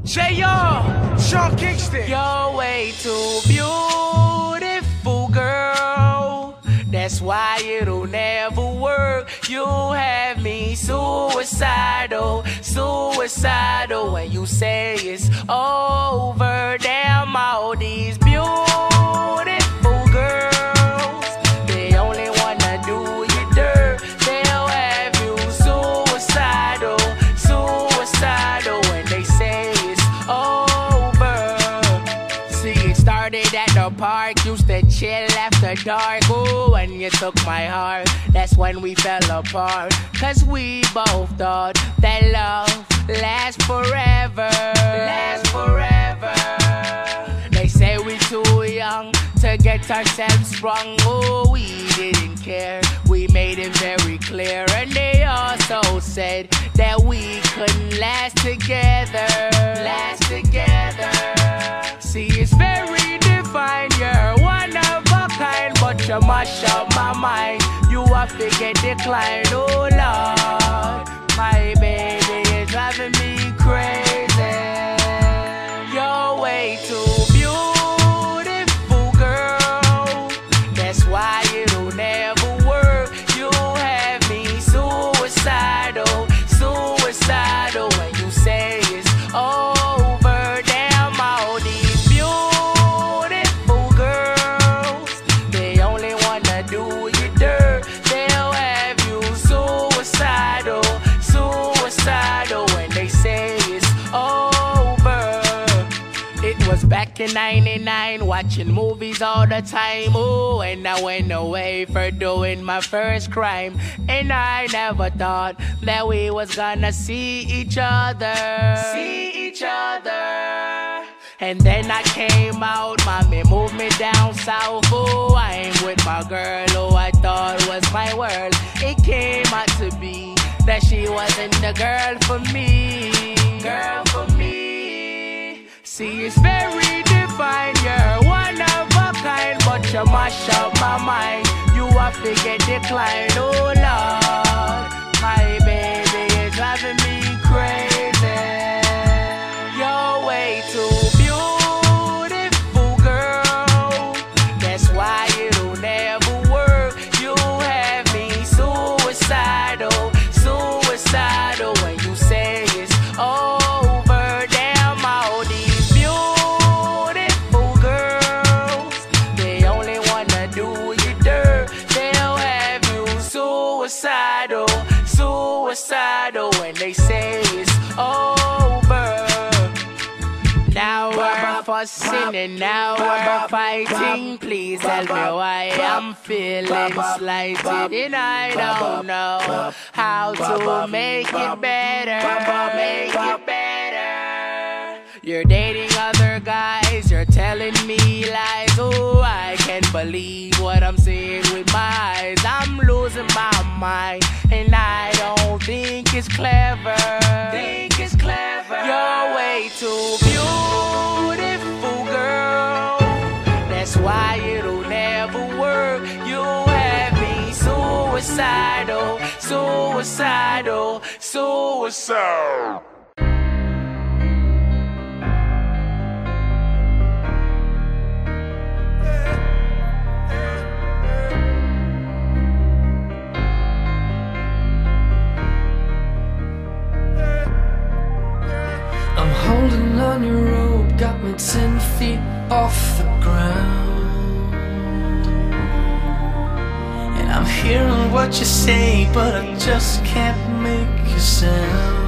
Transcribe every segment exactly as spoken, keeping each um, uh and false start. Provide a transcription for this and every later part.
J R, Sean Kingston. You're way too beautiful, girl. That's why it'll never work. You have me suicidal, suicidal. When you say it's over, damn all these beautiful girls, they only wanna do you dirt. They'll have you suicidal, suicidal. When they say it's over. See, it started at the park, used to chill after dark. Ooh, when you took my heart, that's when we fell apart. Cause we both thought that love lasts forever, lasts forever. They say we too young to get ourselves sprung. Oh, we didn't care, we made it very clear. And they also said that we couldn't last together, last together. See, it's very divine, you're one of a kind, but you mash up my mind. You a figure decline, oh Lord. My baby is driving me crazy. You're way too beautiful, girl. That's why it'll never work. You have me suicidal, suicidal. When you say it's over, damn all these beautiful girls, they only wanna do you dirt. They'll have you suicidal, suicidal. When they say it's over. It was back in ninety-nine, watching movies all the time. Ooh, and I went away for doing my first crime. And I never thought that we was gonna see each other, see each other. And then I came out, mommy moved me down south. Oh, I ain't with my girl who I thought was my world. It came out to be that she wasn't the girl for me, girl for me. See, it's very divine, you're one of a kind, but you mash up my mind. You a figure decline, oh Lord. My baby is driving me crazy. You're way too beautiful, girl. That's why it'll never work. You have me suicidal, suicidal. When you say it's over, damn all these beautiful girls, they only wanna do you dirt. They'll have you suicidal, suicidal. When they say it's over. Now we're fussing and now we're fighting. Please tell me why I'm feeling slighted. And I don't know how to make it better, make it better. You're dating other guys, you're telling me lies. Oh, I can't believe what I'm seeing with my eyes. I'm losing my mind, and I don't think it's clever, think it's clever. You're way too beautiful, girl. That's why it'll never work. You have me suicidal, suicidal, suicidal. I'm holding on your rope, got me ten feet off the ground. And I'm hearing what you say, but I just can't make a sound.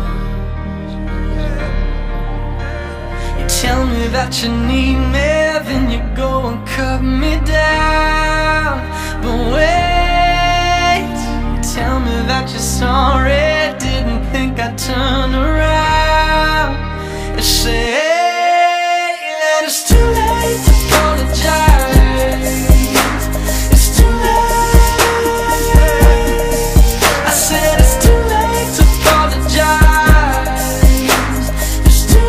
You tell me that you need me, then you go and cut me down. But wait, you tell me that you're sorry, didn't think I'd turn around. You say that it's too late to apologize. It's too late. I said it's too late to apologize. It's too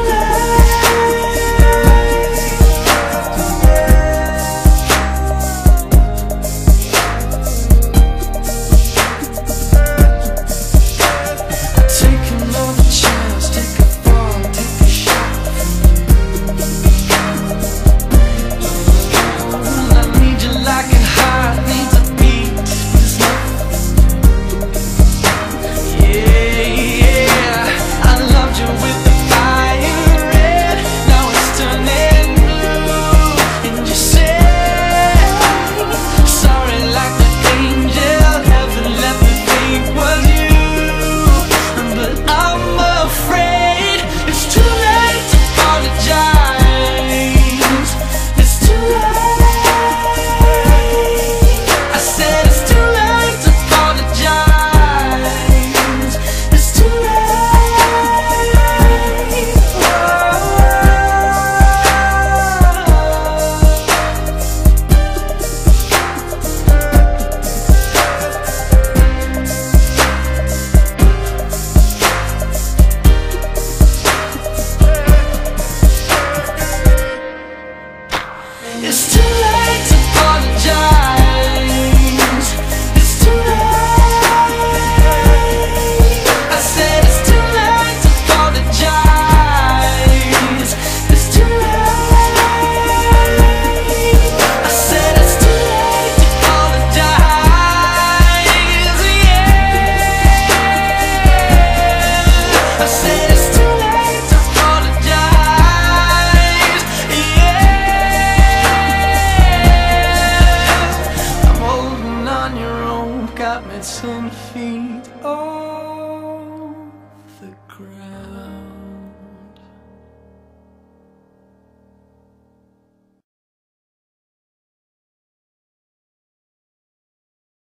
late. Taking all the me ten feet. Oh.